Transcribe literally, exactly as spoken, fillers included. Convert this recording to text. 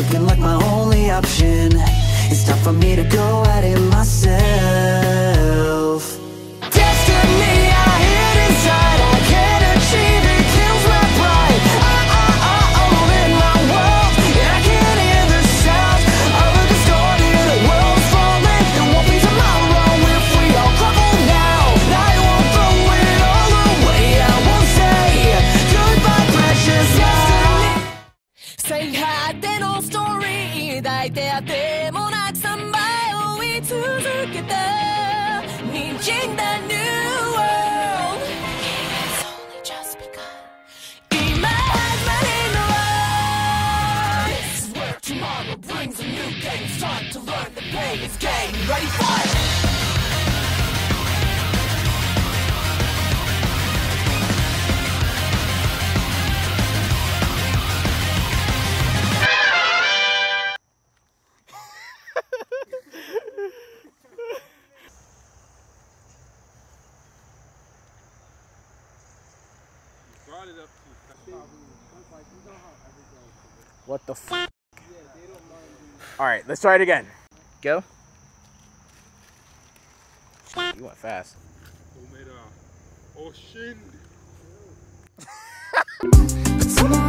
looking like my only option. It's time for me to go at it myself. Destiny I hid inside, I can't achieve it, kills my pride. I, I, I own in my world, and I can't hear the sound of a distorted world falling. There won't be tomorrow if we all crumble now. I won't throw it all away, I won't say goodbye precious life. Say hi, then all story 抱いてあってもなくさんばい追い続けたにじんだ New World. It's only just begun. 今始まりの This is where tomorrow brings a new day. It's time to learn the pain is gain. Ready for it? What the f? Alright, let's try it again. Go. You went fast. Oh shit.